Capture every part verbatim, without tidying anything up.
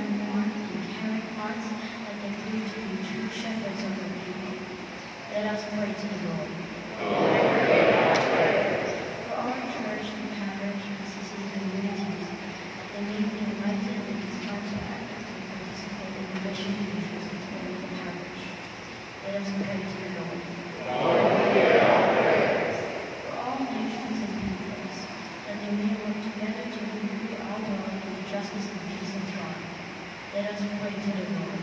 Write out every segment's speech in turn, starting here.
and warm and caring hearts like they do to be true shepherds of the people. Let us pray to the Lord. For our church and parish, businesses, and communities, that they may be enlightened and inspired to act and participate in the mission and interests of the parish. Let us pray to the Lord. For all nations and peoples, that they may work together to improve our world in the justice and peace of God. Let us pray to the Lord.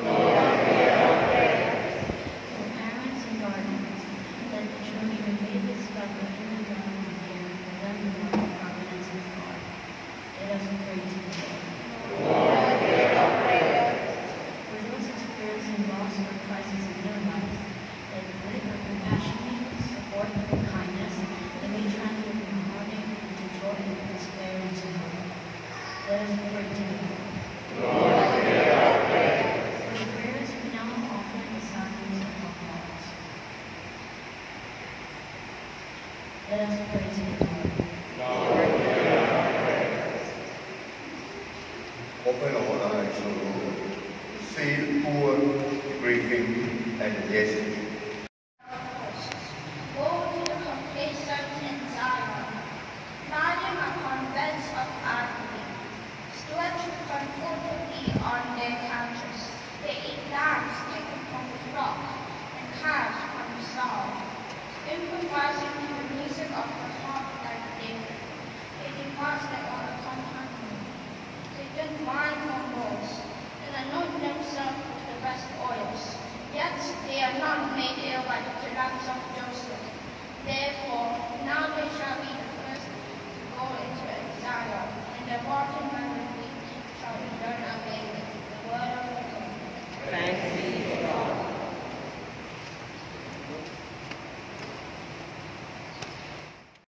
For parents and guardians, that the children may discover in the God and fear and learn the love and providence of God. Let us pray to the Lord. For those experiencing loss or crisis in their lives, that with their compassion, support, and kindness, they may transform from heartache into joy and despair into hope. Let us pray to the Lord. For the prayers we now offer in the silence of our hearts. Let us pray to the Lord. Open our eyes, O Lord, to see the poor, the grieving, and the destitute.